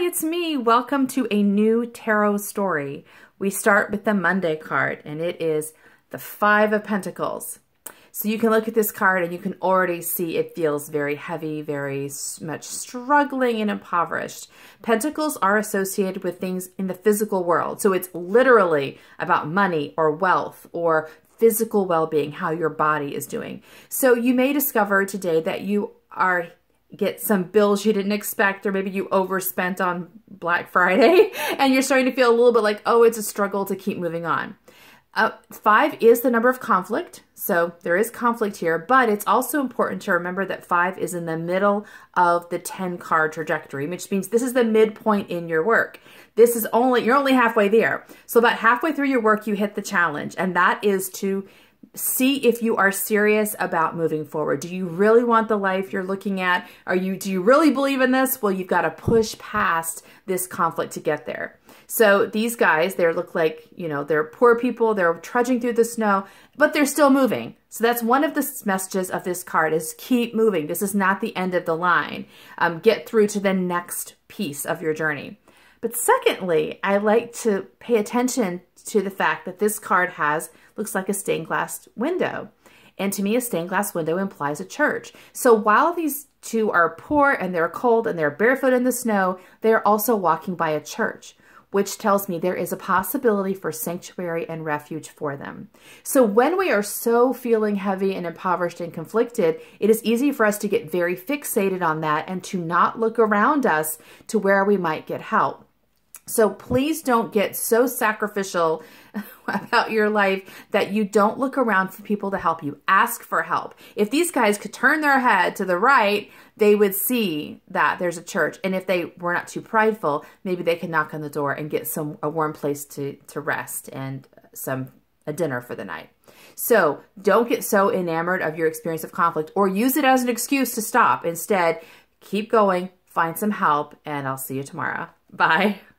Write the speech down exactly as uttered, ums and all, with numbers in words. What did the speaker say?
Hi, it's me. Welcome to a new tarot story. We start with the Monday card, and it is the Five of Pentacles. So you can look at this card and you can already see it feels very heavy, very much struggling and impoverished. Pentacles are associated with things in the physical world. So it's literally about money or wealth or physical well-being, how your body is doing. So you may discover today that you are get some bills you didn't expect, or maybe you overspent on Black Friday and you're starting to feel a little bit like, oh, it's a struggle to keep moving on. Uh, five is the number of conflict. So there is conflict here, but it's also important to remember that five is in the middle of the ten card trajectory, which means this is the midpoint in your work. This is only, you're only halfway there. So about halfway through your work, you hit the challenge, and that is to see if you are serious about moving forward. Do you really want the life you're looking at? Are you, do you really believe in this? Well, you've got to push past this conflict to get there. So these guys, they look like, you know, they're poor people. They're trudging through the snow, but they're still moving. So that's one of the messages of this card is keep moving. This is not the end of the line. Um, get through to the next piece of your journey. But secondly, I like to pay attention to the fact that this card has, looks like a stained glass window. And to me, a stained glass window implies a church. So while these two are poor and they're cold and they're barefoot in the snow, they're also walking by a church, which tells me there is a possibility for sanctuary and refuge for them. So when we are so feeling heavy and impoverished and conflicted, it is easy for us to get very fixated on that and to not look around us to where we might get help. So please don't get so sacrificial about your life that you don't look around for people to help you. Ask for help. If these guys could turn their head to the right, they would see that there's a church. And if they were not too prideful, maybe they could knock on the door and get some a warm place to, to rest and some a dinner for the night. So don't get so enamored of your experience of conflict or use it as an excuse to stop. Instead, keep going, find some help, and I'll see you tomorrow. Bye.